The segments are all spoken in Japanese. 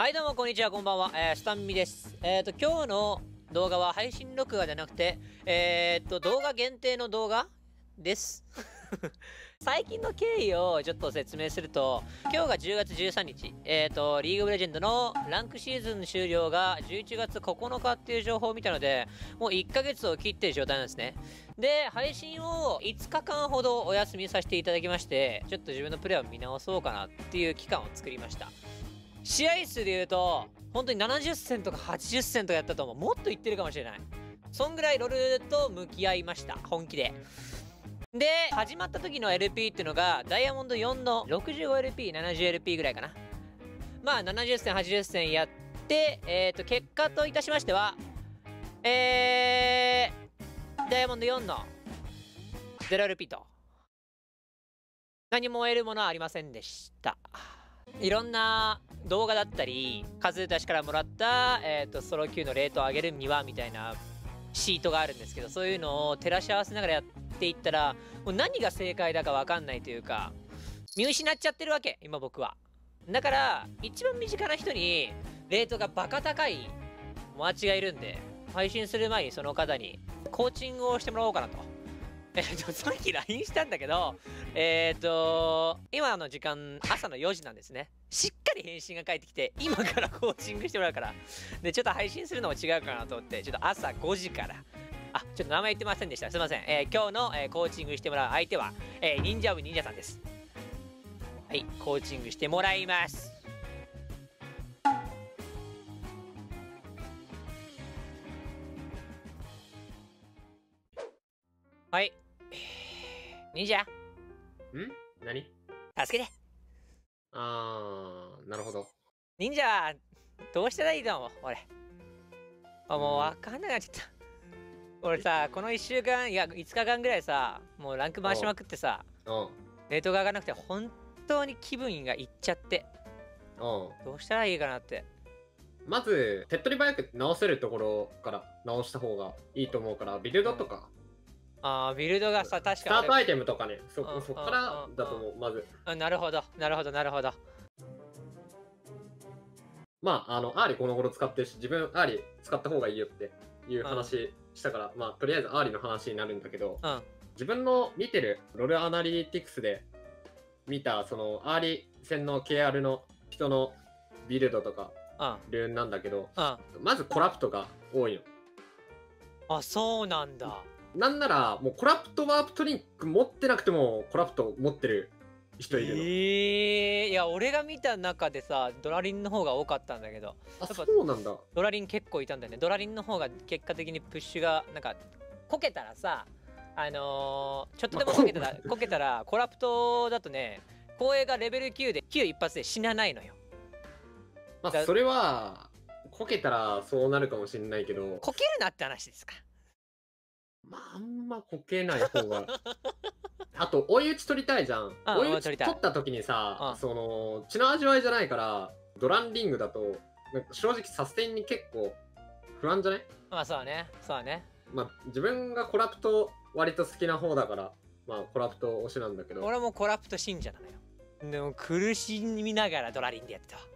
はいどうもこんにちは、こんばんは、スタンミです。今日の動画は配信録画じゃなくて、動画限定の動画です。最近の経緯をちょっと説明すると、今日が10月13日、リーグオブレジェンドのランクシーズン終了が11月9日っていう情報を見たので、もう1ヶ月を切ってる状態なんですね。で、配信を5日間ほどお休みさせていただきまして、ちょっと自分のプレーを見直そうかなっていう期間を作りました。試合数で言うと、本当に70戦とか80戦とかやったと思う。もっといってるかもしれない。そんぐらいロールと向き合いました。本気で。で、始まった時の LP っていうのが、ダイヤモンド4の 65LP、70LP ぐらいかな。まあ、70戦、80戦やって、結果といたしましては、ダイヤモンド4の 0LP と、何も得るものはありませんでした。いろんな動画だったり、数出しからもらった、ソロ Q のレートを上げるにはみたいなシートがあるんですけど、そういうのを照らし合わせながらやっていったら、もう何が正解だか分かんないというか、見失っちゃってるわけ、今僕は。だから、一番身近な人に、レートがバカ高い友達がいるんで、配信する前にその方にコーチングをしてもらおうかなと。さっき LINE したんだけど、今の時間、朝の4時なんですね。しっかり返信が返ってきて、今からコーチングしてもらうから。で、ちょっと配信するのも違うかなと思って、ちょっと朝5時から。あ、ちょっと名前言ってませんでした。すいません。今日の、コーチングしてもらう相手は、忍者部忍者さんです。はい、コーチングしてもらいます。はい。忍者何助けて。 なるほど。 忍者、どうしたらいいと思う俺。もうわかんなくなっちゃった。俺さ、この1週間、いや、5日間ぐらいさ、もうランク回しまくってさ、レートが上がらなくて、本当に気分がいっちゃって。どうしたらいいかなって。 まず、手っ取り早く直せるところから直した方がいいと思うから、ビルドとか。 ビルドがさ、確かに。 スタートアイテムとかね、そっからだと思う、まず。 なるほど、なるほど、なるほど。 まあ、アーリこの頃使ってるし、自分アーリ使った方がいいよっていう話したから、まあ、とりあえずアーリの話になるんだけど、自分の見てるロールアナリティクスで見た、そのアーリ戦の KR の人のビルドとか、ルーンなんだけど、まずコラプトが多いの。 あ、そうなんだ。 なんなら、もうコラプトワープトリンク持ってなくても、コラプト持ってる人いるの。 いや、俺が見た中でさ、ドラリンの方が多かったんだけど。 あ、そうなんだ。 ドラリン結構いたんだよね。ドラリンの方が結果的にプッシュが、なんか、こけたらさ、ちょっとでもこけたら、コラプトだとね、光栄がレベル9で、9一発で死なないのよ。 まあ、それは、こけたらそうなるかもしれないけど。 こけるなって話ですか。 まあ、あんまこけない方が。あと、追い打ち取りたいじゃん。追い打ち取った時にさ、その、血の味わいじゃないから、ドランリングだと、正直サステインに結構不安じゃない？ まあ、そうだね。そうだね。 まあ、自分がコラプト割と好きな方だから、まあ、コラプト推しなんだけど。 俺もコラプト信者なのよ。でも、苦しみながらドラリンでやってたわ。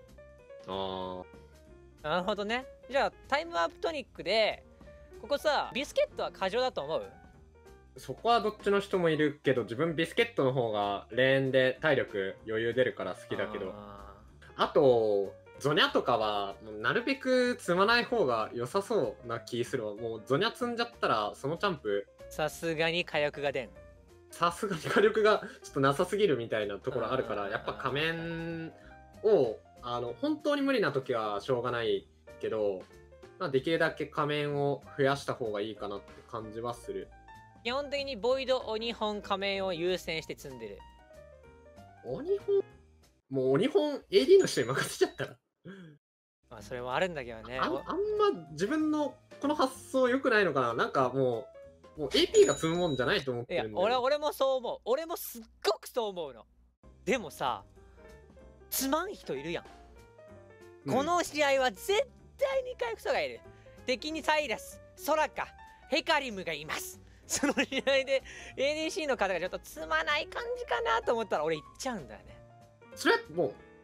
なるほどね。じゃあ、タイムアップトニックで、ここさ、ビスケットは過剰だと思う？ そこはどっちの人もいるけど、自分ビスケットの方がレーンで体力余裕出るから好きだけど。あと、ゾニャとかは、なるべく積まない方が良さそうな気するわ。もうゾニャ積んじゃったら、そのチャンプ。 さすがに火力が出ん。 さすがに火力がちょっとなさすぎるみたいなところあるから、やっぱ仮面を、本当に無理な時はしょうがないけど、まあ、できるだけ仮面を増やした方がいいかなって感じはする。 基本的にボイド鬼本仮面を優先して積んでる。 鬼本もう鬼本 AD の人に任せちゃったらまあそれもあるんだけどね。 あんま自分のこの発想良くないのかな。なんかもう AP が積むもんじゃないと思ってるんだよ。 いや、俺もそう思う。俺もすっごくそう思うの。でもさ、積まん人いるやん。この試合は絶対に回復者がいる。敵にサイラス、ソラカ、ヘカリムがいます。その試合で ADC の方がちょっと積まない感じかなと思ったら俺行っちゃうんだよね。 それはもう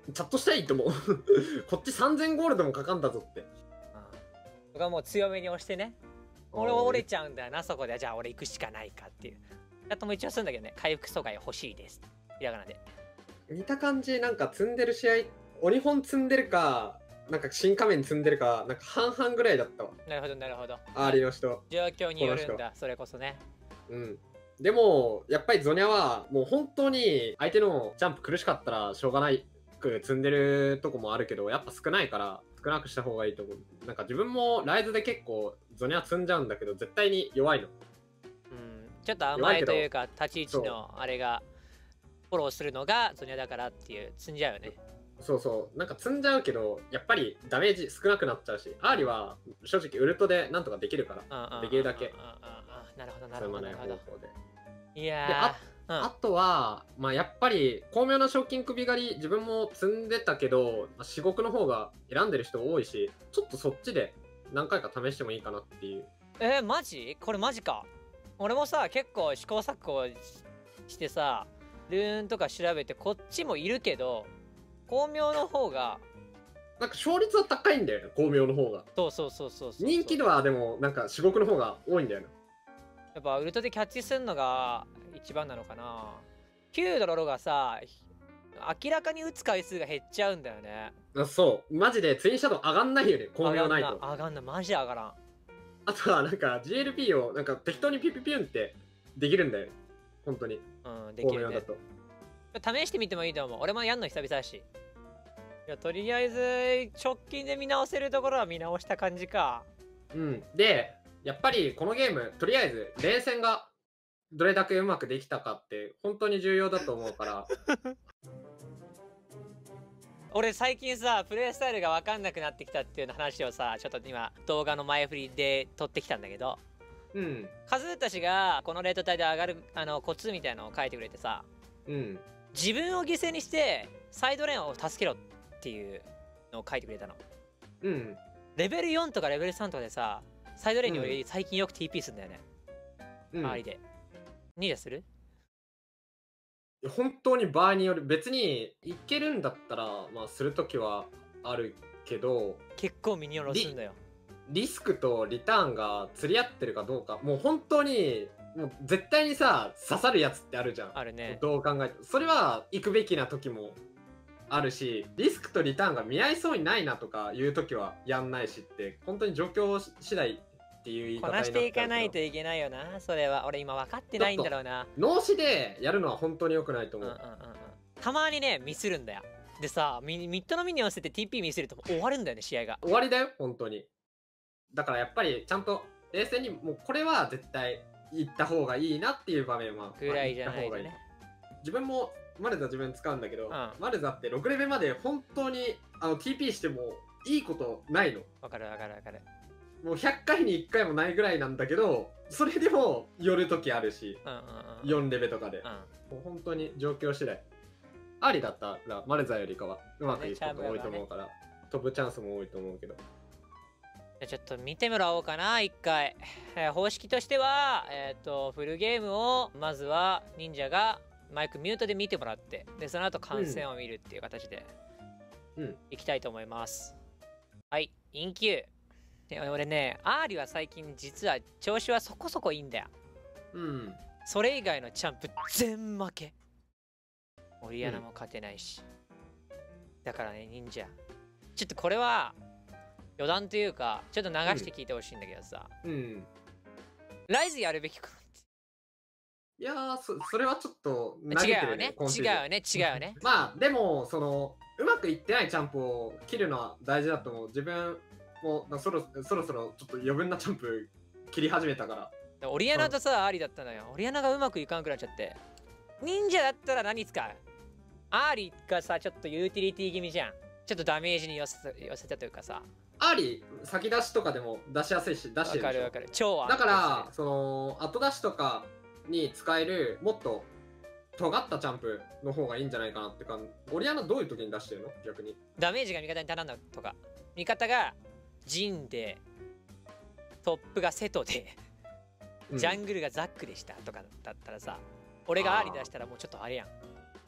チャットしたらいいと思う。こっち3000ゴールドもかかんだぞって。 僕はもう強めに押してね。俺は折れちゃうんだよな、そこで。じゃあ俺行くしかないかっていう。チャットも一応するんだけどね、回復阻害欲しいです。ひらがなで。 見た感じ、なんか積んでる試合、鬼本積んでるか、なんか新仮面積んでるか、なんか半々ぐらいだったわ。 なるほど、なるほど。 アーリーの人。 状況によるんだ、それこそね。 うん。でも、やっぱりゾニャは、もう本当に相手のジャンプ苦しかったらしょうがないく積んでるとこもあるけど、やっぱ少ないから、少なくした方がいいと思う。なんか自分もライズで結構ゾニャ積んじゃうんだけど、絶対に弱いの。 うん、ちょっと甘いというか、立ち位置のあれが、フォローするのがゾニャだからっていう、積んじゃうよね。 そうそう、なんか積んじゃうけど、やっぱりダメージ少なくなっちゃうし、アーリは正直ウルトでなんとかできるから、できるだけ。 なるほど、なるほど。なるほど。いやー。 あとは、まあ、やっぱり巧妙な賞金首狩り自分も積んでたけど、至極の方が選んでる人多いし、ちょっとそっちで何回か試してもいいかなっていう。 マジこれマジか。俺もさ、結構試行錯誤してさ、ルーンとか調べてこっちもいるけど、巧妙の方がなんか勝率は高いんだよね、巧妙の方が。 そう人気度はでもなんか至極の方が多いんだよな。 やっぱウルトでキャッチするのが一番なのかな。9ドロロがさ、明らかに打つ回数が減っちゃうんだよね。 そう、マジでツインシャドウ上がんないよね、巧妙ないと。 上がんない、マジで上がらん。 あとはなんか GLP をなんか適当にピュピュピュンってできるんだよ、本当に。 うん、できるね。試してみてもいいと思う。俺もやんの久々だし。いや、とりあえず直近で見直せるところは見直した感じか。 うん。で、やっぱりこのゲーム、とりあえず連戦がどれだけうまくできたかって本当に重要だと思うから。 俺最近さ、プレイスタイルが分かんなくなってきたっていう話をさ、ちょっと今動画の前振りで撮ってきたんだけど、 うん。 カズーたちがこのレート帯で上がるコツみたいなのを書いてくれてさ、 うん。 自分を犠牲にしてサイドレーンを助けろっていうのを書いてくれたの。 うん。 レベル4とかレベル3とかでさ、サイドレーンにより最近よく TP するんだよね。周りで。2でする？ 本当に場合による。別にいけるんだったら、まあするときはあるけど、 結構ミニオンロスんだよ。 リスクとリターンが釣り合ってるかどうか、もう本当に、もう絶対にさ、刺さるやつってあるじゃん。 あるね。 どう考えても。それは行くべきな時もあるし、リスクとリターンが見合いそうにないなとかいう時はやんないしって、本当に状況次第っていう言い方になっちゃうけど。こなしていかないといけないよな、それは。俺今分かってないんだろうな。 脳死でやるのは本当に良くないと思う。 たまにね、ミスるんだよ。でさ、ミッドのミニオン捨てて TP ミスると終わるんだよね、試合が。 終わりだよ、本当に。だからやっぱりちゃんと冷静に、もうこれは絶対行った方がいいなっていう場面は。 ぐらいじゃないとね。 自分もマルザ自分使うんだけど、マルザって6レベルまで本当にTP してもいいことないの。 わかるわかるわかる。 もう100回に1回もないぐらいなんだけど、それでも寄る時あるし、4レベとかで、もう本当に状況次第。アーリだったらマルザよりかはうまくいくこと多いと思うから、飛ぶチャンスも多いと思うけど。 じゃちょっと見てもらおうかな、一回。方式としては、フルゲームをまずは忍者がマイクミュートで見てもらって、でその後観戦を見るっていう形でいきたいと思います。はい、インキュー。俺ね、アーリは最近実は調子はそこそこいいんだよ。それ以外のチャンプ全負け。オリアナも勝てないし。だからね、忍者。ちょっとこれは余談というか、ちょっと流して聞いてほしいんだけどさ。ライズやるべきかなって。 いやー、それはちょっと違うよね。違うよね。違うよね。 まあ、でも、うまくいってないチャンプを切るのは大事だと思う。自分もそろそろちょっと余分なチャンプ切り始めたから。 オリアナとさ、アーリだったのよ。オリアナがうまくいかんくなっちゃって。忍者だったら何使う？アーリがさ、ちょっとユーティリティ気味じゃん。ちょっとダメージに寄せたというかさ。 アーリ先出しとかでも出しやすいし、出してるでしょ。 わかるわかる。超だから、後出しとかに使える、もっと尖ったチャンプの方がいいんじゃないかなってか。オリアナどういう時に出してるの？逆に。 ダメージが味方に足らんのとか。味方がジンで、トップがセトで、ジャングルがザックでしたとかだったらさ、俺がアーリ出したらもうちょっとあれやん。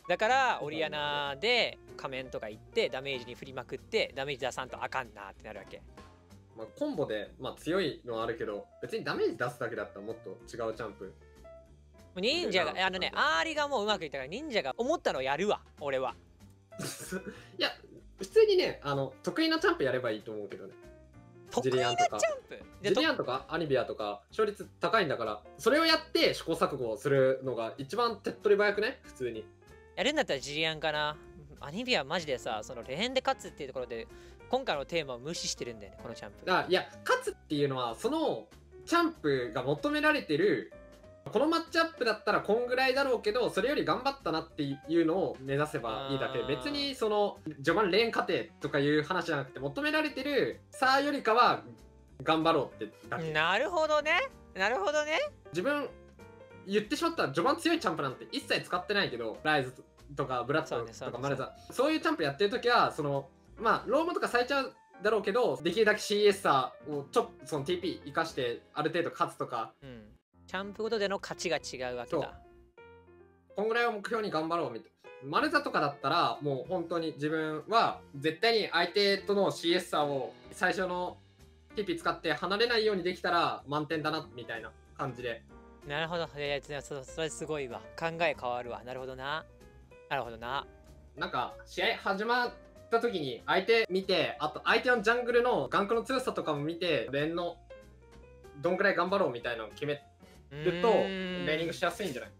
だからオリアナで仮面とかいってダメージに振りまくってダメージ出さんとあかんなってなるわけ。 まあ、コンボで、まあ、強いのはあるけど、別にダメージ出すだけだったらもっと違うチャンプ。 忍者がアーリがもううまくいったから忍者が思ったのをやるわ俺は。 いや普通にね得意なチャンプやればいいと思うけどね。 得意なチャンプジュリアンとかアニビアとか勝率高いんだから、それをやって試行錯誤するのが一番手っ取り早くね。普通にやるんだったらジュリアンかな。アニビアマジでさ、そのレーンで勝つっていうところで今回のテーマを無視してるんだよねこのチャンプ。 いや勝つっていうのはそのチャンプが求められてる、このマッチアップだったらこんぐらいだろうけどそれより頑張ったなっていうのを目指せばいいだけで、別にその序盤レーン過程とかいう話じゃなくて、求められてる差よりかは頑張ろうってだけ。 なるほどね、なるほどね。 自分言ってしまったら序盤強いチャンプなんて一切使ってないけど、ライズとかブラッドとかマルザ、そういうチャンプやってる時はそのまあロームとかされちゃうだろうけど、できるだけ CS さをちょっとその TP 生かしてある程度勝つとか、 チャンプごとでの勝ちが違うわけだ。 こんぐらいを目標に頑張ろうみたいな。マルザとかだったらもう本当に自分は絶対に相手との CS さを最初の TP 使って離れないようにできたら満点だなみたいな感じで。 なるほど。それすごいわ。考え変わるわ。なるほどな。なるほどな。 なんか試合始まった時に相手見て、あと相手のジャングルのガンクの強さとかも見て、レーンのどんくらい頑張ろうみたいなのを決めるとレーニングしやすいんじゃない？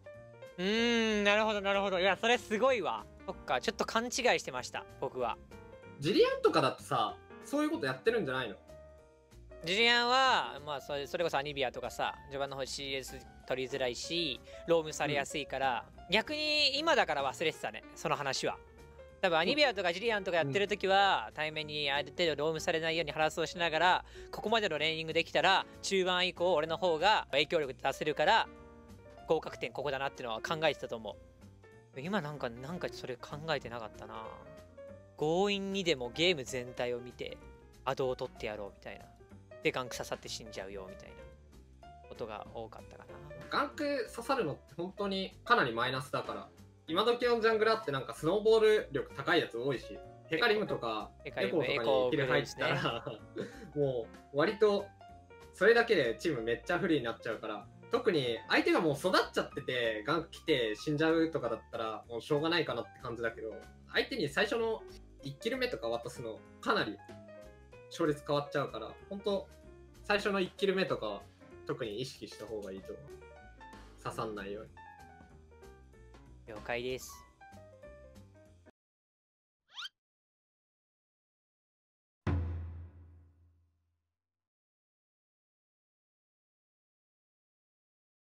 なるほどなるほど。いやそれすごいわ。そっか、ちょっと勘違いしてました僕は。 ジリアンとかだってさ、そういうことやってるんじゃないの？ ジュリアンはまあそれこそアニビアとかさ、序盤の方 CS 取りづらいしロームされやすいから、逆に今だから忘れてたねその話は。多分アニビアとかジュリアンとかやってる時は、対面にある程度ロームされないようにハラスをしながらここまでのレーニングできたら中盤以降俺の方が影響力出せるから合格点ここだなっていうのは考えてたと思う。今なんかそれ考えてなかったな。強引にでもゲーム全体を見てアドを取ってやろうみたいな。でガンク刺さって死んじゃうよみたいなことが多かったかな。 ガンク刺さるのって本当にかなりマイナスだから。今時のジャングラーってなんかスノーボール力高いやつ多いし、ヘカリムとかエコーとかにキル入ったら、もう割とそれだけでチームめっちゃ不利になっちゃうから、特に相手がもう育っちゃっててガンク来て死んじゃうとかだったらもうしょうがないかなって感じだけど、相手に最初の1キル目とか渡すのかなり勝率変わっちゃうから、本当最初の1キル目とかは特に意識した方がいいと思う。刺さんないように。 了解です。